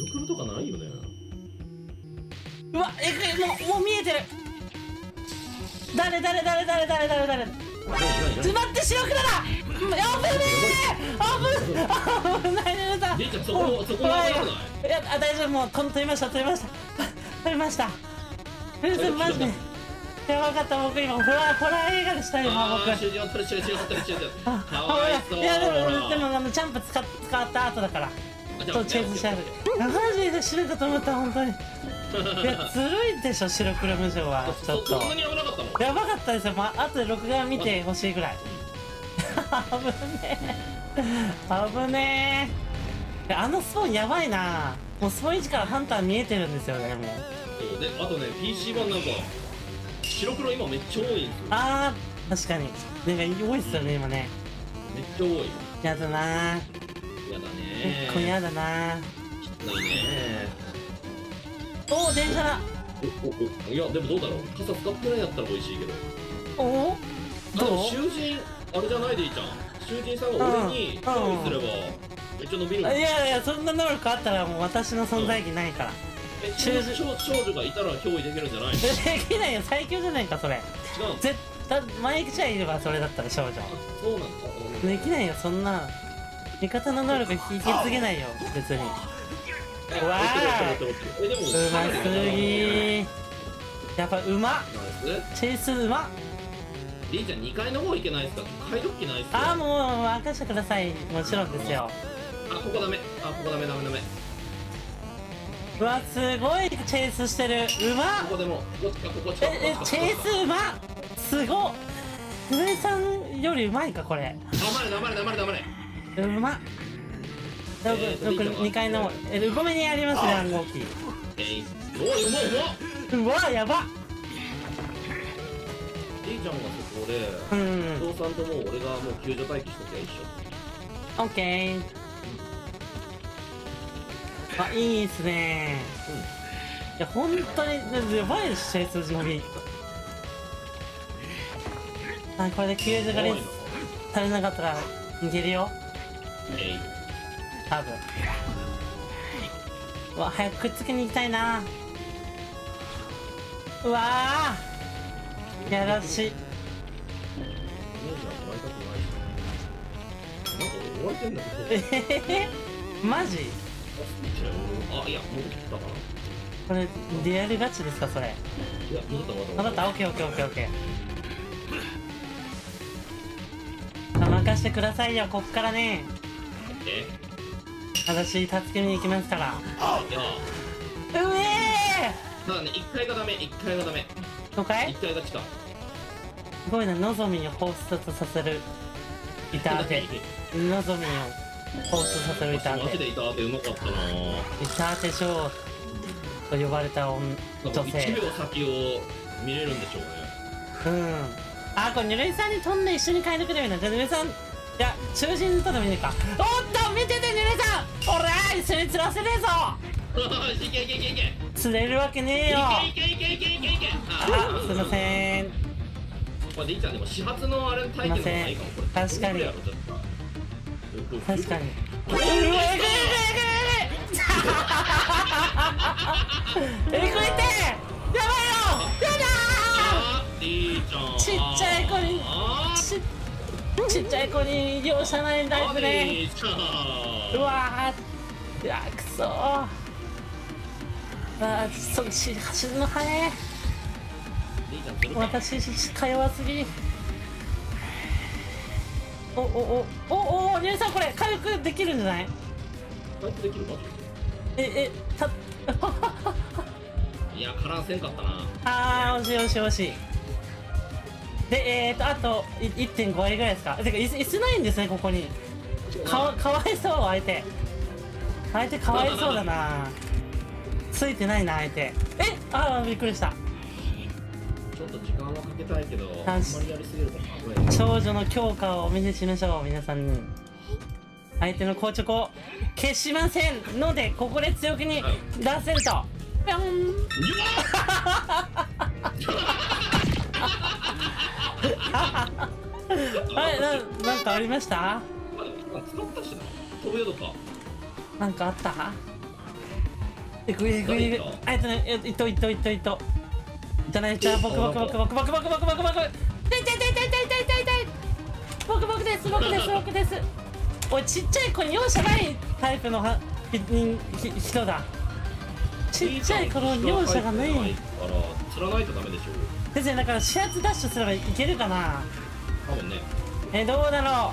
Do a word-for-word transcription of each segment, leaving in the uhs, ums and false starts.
クルとかないよね。 うわ、えぐい、もうもう見えてる。誰誰誰誰誰誰誰詰まって白黒だ。危ねえ、危危ないねさん。 りーちゃんそこそこは危ない。 いや、あ、大丈夫、もうこの取りました取りました取りました。ルーさんマジでやばかった。僕今ホラーホラー映画でした今僕。 主人を取る主人を取る主人。かあ、 わいそう。 いやでもでもあのジャンプ使っ使った後だから。そうチェイスしてある。マジで死ぬかと思った本当に。いやずるいでしょ白黒無常はちょっと。 そんなに危なかったの？ やばかったですよ。まあ後で録画見てほしいぐらい。危ねえ危ねえ。あのスポーンやばいな。もうスポーン位置からハンター見えてるんですよねもう。 そうであとね ピーシー 版なんか白黒今めっちゃ多いんですよ。 あー確かになんか多いっすよね今ね。 めっちゃ多い。 やだなー。 やだねー。 結構やだなー。 きついねおお電車だ。 ー。おおおいやでもどうだろう。傘使ってないやったら美味しいけど。 おおあでもどう？ 囚人あれじゃないでいいじゃん。囚人さんが俺に憑依すればめっちゃ伸びるもん。 いやいやそんな能力あったらもう私の存在意義ないから。 え少女少女がいたら憑依できるんじゃないの？ できないよ最強じゃないかそれ。 違うの？ 絶対マイクちゃんいればそれだったら少女。 そうなんだ。 できないよそんな。味方の能力引き継げないよ別に。うわーえでもうますぎ。やっぱうまっ。チェイスうまっ。 りーちゃんにかいの方行けないですか？買い時ないっすか？ ああもう任せてくださいもちろんですよ。 あここダメ。あここダメダメダメ。 うわすごいチェイスしてる。うまっ。 ここでもこっちかここ近くええチェイスうまっ。すごっ。上さんよりうまいかこれ。 黙れ黙れ黙れ黙れ。 うまっ。僕にかいのえうごめにありますね暗号機。 えいおいうまいうまっ。 うわやばっ。 りーちゃんがそこでうんお父さんともう俺がもう救助待機しときゃ一緒。 オッケー。あいいっすねー。いや本当にやばいですチェイスのみ。あこれで救助が足りなかったら逃げるよえい多分。うわ早くくっつけに行きたいな。うわーやらしい。 イメージはもらいたくないしなんか追われてんだけど。 えへへマジあいや戻ってきたかな。 これリアルガチですかそれ。 いや戻った戻った分かったオッケーオッケーオッケーオッケー。あ任してくださいよこっからね。 え私助けに行きますから。 あいやうえただねいっかいがダメいっかいがダメーどかいいっかいが来た。 すごいなのぞみを放出させるいたてのぞみを放出させるいたマジてでいたってうまかったな。 いたて女王と呼ばれた女女いち性。 びょう先を見れるんでしょうね。 うんあこれぬるいさんに飛んで一緒に帰ってくれるな。じゃあぬるいさんいや囚人とでもいいか。おっと見ててぬるいさんおらー一緒に釣らせねえぞ。 いけいけいけいけ釣れるわけねえよ。 いけいけいけいけいけいけ。 あすいませんこれでいいじゃん。でも始発のあれ体験の方がいいかもこれ。 確かに確かに。うわえぐいえぐいえぐいえぐいえぐいってやばいよやだーりーちゃんーちっちゃい子にちちっちゃい子に容赦ないタイプね。 りーちゃんうわーいやくそーあーそっち走るの速い。 りーちゃん釣るか。 私か弱すぎ。おおおおお姉さんこれ回復できるんじゃない？ 回復できるか。 ええたいや絡んせんかったな。 あー惜しい惜しい惜しい。でえーとあといってんご割ぐらいですか。てか椅子ないんですねここに。かわかわいそう相手相手かわいそうだな。ついてないな相手。えあーびっくりした。 ちょっと時間はかけたいけどあんまりやりすぎると危ない。 少女の強化をお見せしましょう皆さんに。相手の硬直を消しませんのでここで強気に出せるとぴょんあれななんかありました？ あ使ったしな。飛ぶよとかなんかあった？ えぐいえぐいえぐい。あえっとね、えいっといっといっといっと。じゃないじゃあ僕僕僕僕僕僕僕僕僕。痛い痛い痛い痛い痛い痛い痛い痛い。僕僕です僕です僕です。おいちっちゃい子に容赦ないタイプのはひひ人だ。ちっちゃい子の容赦がない。 から釣らないとダメでしょ。 先生だから指圧ダッシュすればいけるかな。 多分ね。 えどうだろう。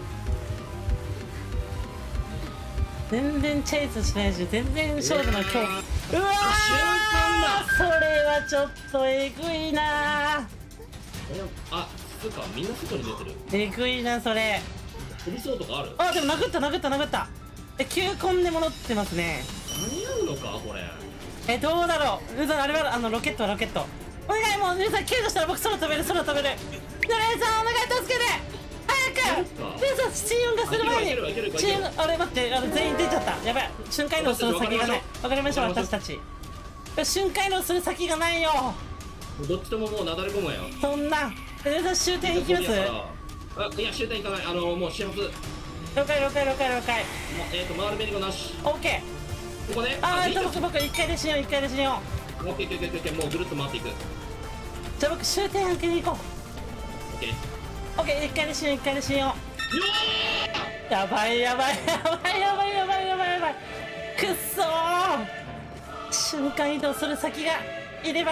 全然チェイスしないし全然勝負の今日。うわー瞬間だ。 それはちょっとえぐいな。 あ、つうかみんな外に出てる。 えぐいなそれ。 飛びそうとかある？ あでも殴った殴った殴った。え球根で戻ってますね。 間に合うのかこれ。 えどうだろう。うざあれはあのロケットはロケット。お願いもう皆さん救助したら僕空飛べる空飛べる。ヌレさんお願い助けて早く。皆さんチームがする前にチームあれ待ってあの全員出ちゃった。やばい瞬間移動する先がない。わかりましょう私たち。瞬間移動する先がないよ。 どっちとももうなだれ込むわよ。 そんな皆さん終点行きます。 あいや終点行かない。あのもう始発。 了解了解了解了解。 えっと回るメリゴなし。 オッケー。ここね。 あーえっと僕僕一回で死よう一回で死よう。オッケーオッケーオッケーもうぐるっと回っていく。 じゃあ僕終点開けに行こう。オッケー。 オッケー一回で死よう一回で死よう。やばいやばいやばいやばいやばいやばいやばい。くっそー。瞬間移動する先がいれば。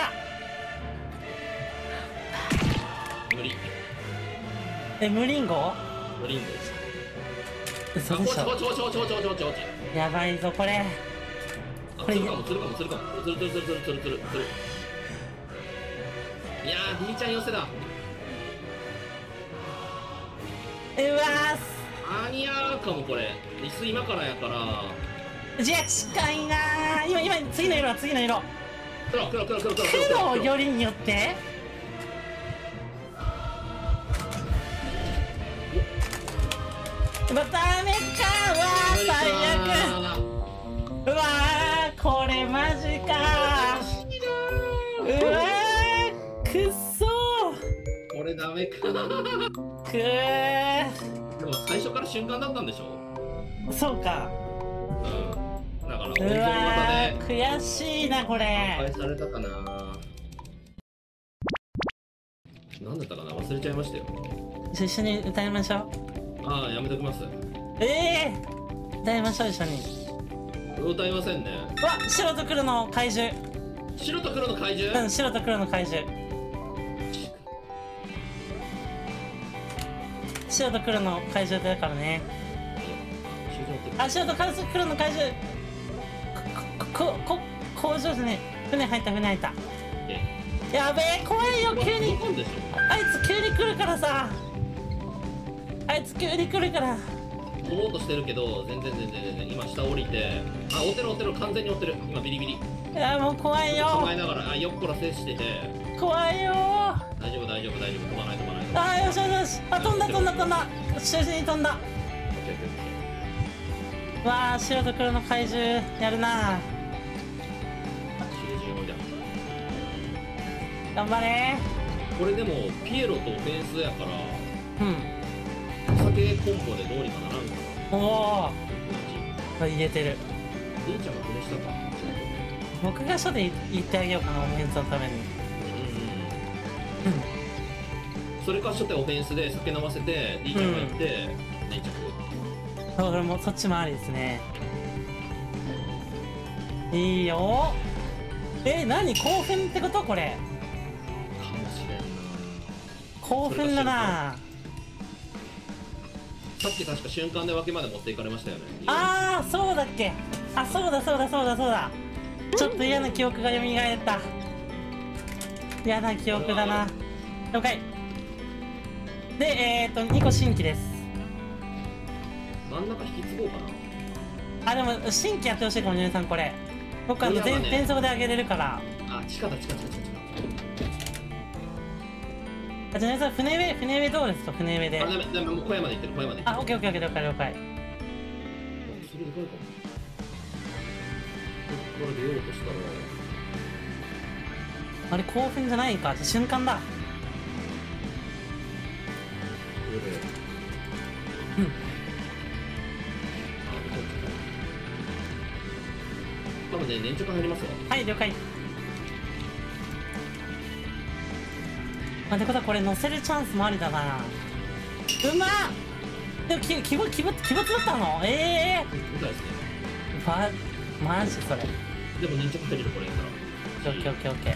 無理。 え無リンゴ？ 無リンゴ。 嘘でしょ。 ちょちょちょちょちょちょちょ。 やばいぞこれ。 これ。釣るかも釣るかも釣るかも釣る釣る釣る釣る釣る釣る釣る。いやー D ちゃん寄せだ。 うわー。あにゃーかもこれ。椅子今からやから。 じゃあ近いなー。今今次の色は次の色。 黒黒黒黒黒黒よりによって。またダメか。うわー最悪。うわーこれマジかー。うわーくっそー。 これダメか。 くー。 でも最初から瞬間だったんでしょ。 そうか。 うん。だから本当うわにまたーね。 悔しいなこれ。 返されたかな。何だったかな忘れちゃいましたよ。 一緒に歌いましょう。ああやめときます。 ええー、歌いましょう一緒に。 歌いませんね。 うわ白と黒の怪獣。 白と黒の怪獣。 うん白と黒の怪獣。白と黒の怪獣だからね。あ白と黒の怪獣。こここ工場ですね。船入った船入った。やべえ怖いよ急に。あいつ急に来るからさ。あいつ急に来るから。 飛ぼうとしてるけど全然全然全然今下降りて。あ追ってる追ってる完全に追ってる今ビリビリ。 いやもう怖いよ。 構えながらあよっこらせしてて。 怖いよ。 大丈夫大丈夫大丈夫飛ばない飛ばない。 あーよしよしよし。あ飛んだ飛んだ飛んだ。中心に飛んだ。わあ白と黒の怪獣やるな。頑張れ。 これでもピエロとオフェンスやからうんお酒コンボでどうにかならんかな。 おお入れてる。 りんちゃんがプレしたか。 僕が初で言ってあげようかなオフェンスのために。 うんうんそれか初手オフェンスで酒飲ませてりんちゃんが行って粘着。 そうこれもそっちもありですね。いいよ。え何興奮ってことこれ。興奮だな。 さっき確か瞬間で分けまで持っていかれましたよね。 ああそうだっけ。あそうだそうだそうだそうだ。ちょっと嫌な記憶が蘇った。嫌な記憶だな。了解。でえっ、ー、とにこ新規です。 真ん中引き継ごうかな。あでも新規やってほしいかもねさんこれ。僕あの全転送であげれるから。 あ地下だ地下地下地下。 あじゃあさん船上船上どうですか船上で。 あダメダメもう小屋まで行ってる小屋まで行ってる。 あオッケーオッケーオッケー了解了解。 それでかいかも。ここから出ようとしたらあれ興奮じゃないんか。じゃあ瞬間だ。 これでうん多分ね、粘着入りますわ。 はい了解。あ、ってことはこれ乗せるチャンスもありだな。うまっ。でもき鬼没鬼没鬼没だったの。ええみたいですね。 ー、まマジそれ。 でも粘着入れるこれやったら。 オッケーオッケーオッケ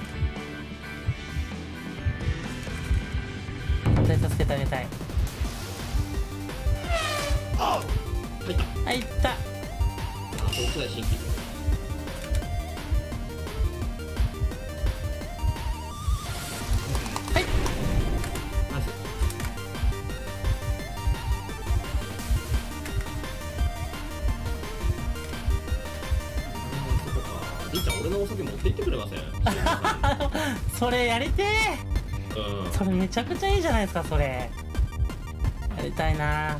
ー。絶対助けてあげたい。 入った。 あ、いった。 あ、そう世代新規。 はい。 ナイス。そこか。りんちゃん、俺のお酒持って行ってくれません？ それやりてうん。 ー。それめちゃくちゃいいじゃないですか、それ。やりたいな。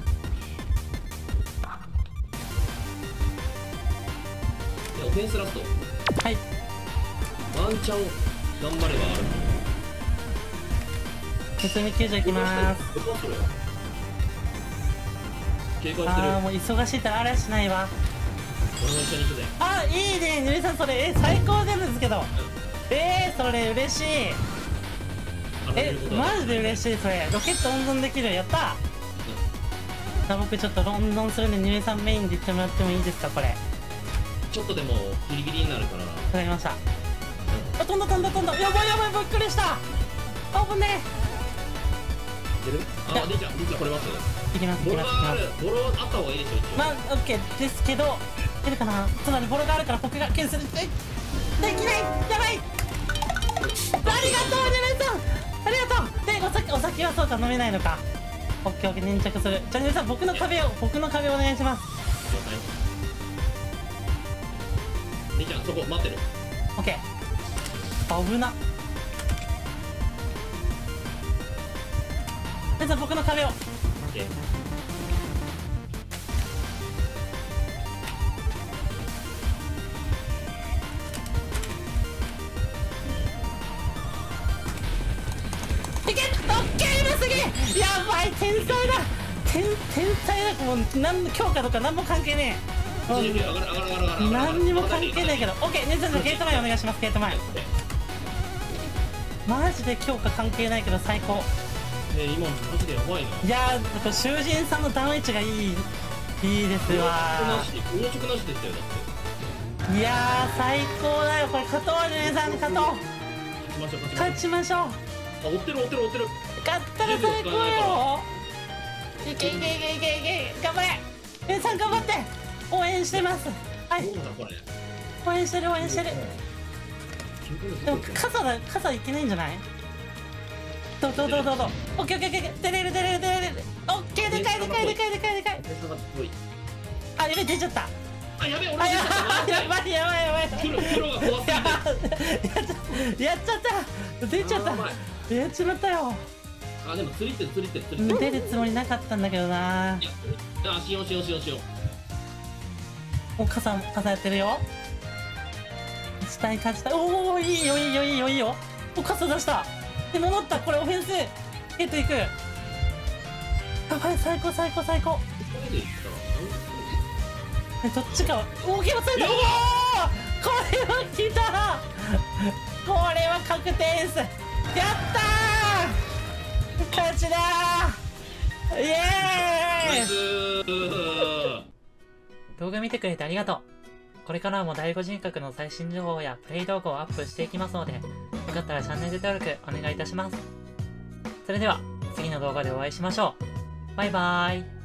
オフェンスラスト。 はい。 ワンチャン頑張ればある。 進み救助いきまーす。 どこそれ？警戒してる。 ああ、もう忙しいったらあれはしないわ。 俺も一緒に行くぜ。 あ、いいね、ぬりさん、それ、え、最高なんですけど。えー、それ嬉しい。え、マジで嬉しい、それ。ロケット温存できる、やった。あ、僕ちょっと温存するんで、ぬりさんメインで言ってもらってもいいですか、これ。 ちょっとでもギリギリになるから。 わかりました。あ、飛んだ飛んだ飛んだ。やばいやばい、びっくりした。あぶねいける？あ、りんちゃん、りんちゃんこれます？ え。いきますいボきますいきます。 ロがある。ボロあった方がいいでしょ、一応。 まあ、オッケーですけど、出るかな。つまりボロがあるから僕がケンセルでできない。やばい。ありがとう、ぬりさん。ありがとう。で、お酒お酒はそうか飲めないのか。オッケーオッケー、粘着する。じゃあぬりさん、僕の壁を僕の壁お願いします。 了解。りんちゃん、そこ待ってる。 オッケー。危な。ぬりさん、僕の壁を。 オッケー。 いけ！オッケー、今すげえ！やばい、天才だ！天、天才だ！もう、なんの強化とか何も関係ねえ。もう上がる上がる上がる上がる上がる。 何にも関係ないけど。オッケー、ねずさん、ゲート前お願いします、ゲート前。マジで強化関係ないけど最高。 えー、今マジでやばいな。 いやー、これ囚人さんのダウン位置がいい、いいですわなし、硬直なしでしたよ、だって。 ー。いやー、最高だよ。これ勝とう、ねずさん、勝とう。 勝ちましょう、勝ちましょう。 勝ちましょう。 あ、追ってる追ってる追ってる。 勝ったら最高よ。いけいけいけいけいけ、頑張れ。ねずさん頑張って。応援してます。はい。 どうだこれ。 応援してる応援してる。でも傘だ、傘いけないんじゃない？どうどうどうどうどう。オッケーオッケーオッケー、出れる出れる出れる。オッケー、でかいでかいでかいでかいでかい。あ、やべえ、出ちゃった。 あ、やべえ、俺あ、や出ちゃった。 ばいやばいやばいやばい。 黒黒が怖すぎて。 やっちゃやっちゃった。出ちゃった。やっちまったよ。 あ、でも釣りってる釣りってる釣りってる。 出るつもりなかったんだけどな。 いや、あ、しようしようしようしよう。 お、傘傘やってるよ。勝ちたい勝ちたい。おお、いいよいいよいいよいいよ。お、傘出した。で戻った。これオフェンスゲットいく。やばい、最高最高最高。 これでいったらえ、どっちか。おお、気をついた。おお、これは来た。これは確定です。やったー、勝ちだー。イエーイ。 ナイスー。 動画見てくれてありがとう。これからも第五人格の最新情報やプレイ動画をアップしていきますので、よかったらチャンネル登録お願いいたします。それでは次の動画でお会いしましょう。バイバーイ。